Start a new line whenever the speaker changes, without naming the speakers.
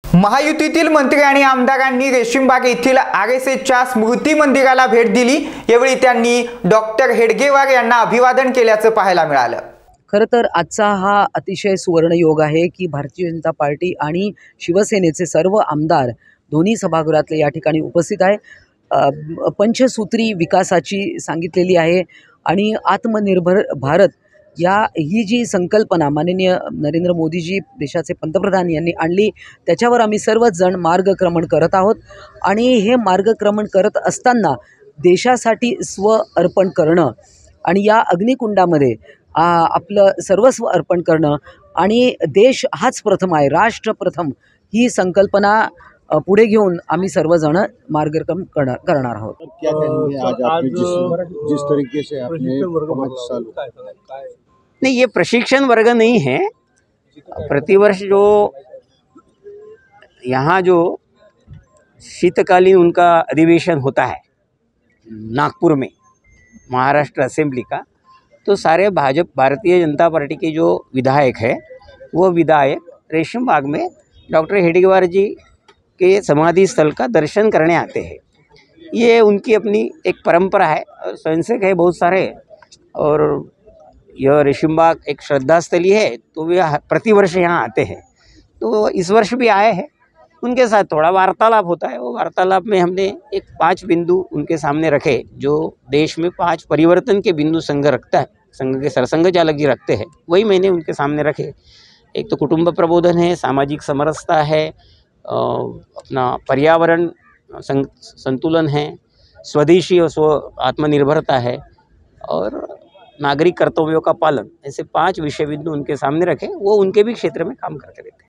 महायुतीतील मंत्री आणि आमदारांनी रेशीमबाग येथील RSSच्या स्मृती मंदिराला भेट दिली। यावेळी त्यांनी डॉक्टर हेडगेवार यांना अभिवादन केल्याचं पाहायला मिळालं।
खरं तर आजचा हा अतिशय सुवर्ण योग आहे की भारतीय जनता पार्टी आणि शिवसेनेचे सर्व आमदार दोन्ही सभागृहातले या ठिकाणी उपस्थित आहे। पंचसूत्री विकासाची सांगितलेली आहे आणि आत्मनिर्भर भारत ही जी संकल्पना माननीय नरेंद्र मोदीजी देशाचे पंतप्रधान यांनी आणली, त्याच्यावर आम्ही सर्वच जण मार्गक्रमण करत आहोत। आणि हे मार्गक्रमण करत असताना देशासाठी स्व अर्पण करणं आणि या अग्निकुंडामध्ये आपलं सर्वस्व अर्पण करणं आणि देश हाच प्रथम आहे, राष्ट्र प्रथम, ही संकल्पना पुढे घेऊन आम्ही सर्वजण मार्गक्रमण करणार आहोत।
क्या कहेंगे आज आपने जिस तरीके से आपने 5 साल
नहीं, ये प्रशिक्षण वर्ग नहीं है। प्रतिवर्ष जो यहाँ जो शीतकालीन उनका अधिवेशन होता है नागपुर में महाराष्ट्र असेंबली का, तो सारे भारतीय जनता पार्टी के जो विधायक है वो विधायक रेशम बाग में डॉक्टर हेडगेवार जी के समाधि स्थल का दर्शन करने आते हैं। ये उनकी अपनी एक परंपरा है, स्वयंसेवक है बहुत सारे, और यह रेशिमबाग एक श्रद्धास्थली है, तो वे प्रतिवर्ष यहाँ आते हैं। तो इस वर्ष भी आए हैं, उनके साथ थोड़ा वार्तालाप होता है। वो वार्तालाप में हमने एक 5 बिंदु उनके सामने रखे, जो देश में 5 परिवर्तन के बिंदु संघ रखता है, संघ के सरसंघ चालक जी रखते हैं, वही मैंने उनके सामने रखे। एक तो कुटुंब प्रबोधन है, सामाजिक समरसता है, अपना पर्यावरण संतुलन है, स्वदेशी और स्व आत्मनिर्भरता है, और नागरिक कर्तव्यों का पालन। ऐसे 5 विषय बिंदु उनके सामने रखे। वो उनके भी क्षेत्र में काम करते रहते हैं।